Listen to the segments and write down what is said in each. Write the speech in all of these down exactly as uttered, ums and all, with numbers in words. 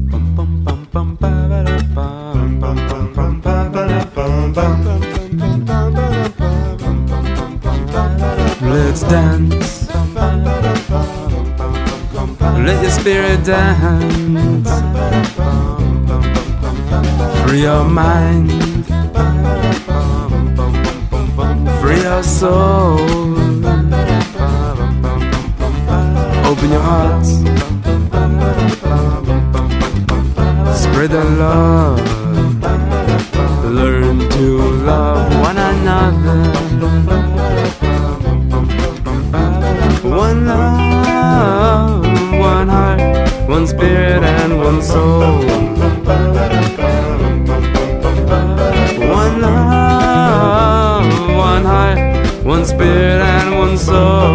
Let's dance. Let your spirit dance. Free your mind. Free your soul. Open your hearts. Spread the love. Learn to love one another. One love, one heart, one spirit and one soul. One love, one heart, one spirit and one soul.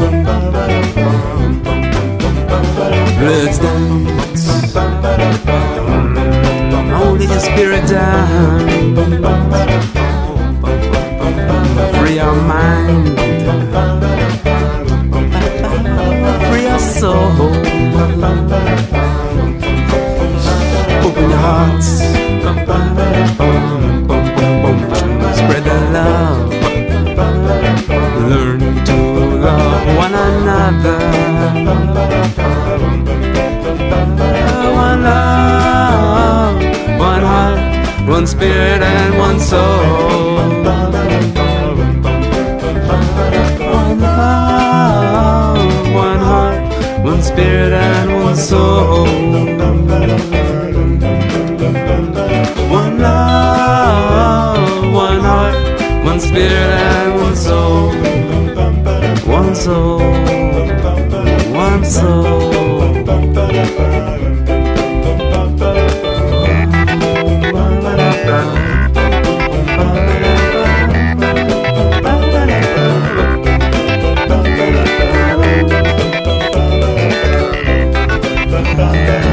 Let's dance. Hold your spirit down. Free your mind. Free your soul. Open your hearts. Spread the love. Learn to love one another. One love, one heart, one spirit and one soul. One love, one heart, one spirit and one soul. One love, one heart, one spirit and one soul. One soul, one soul. Bye.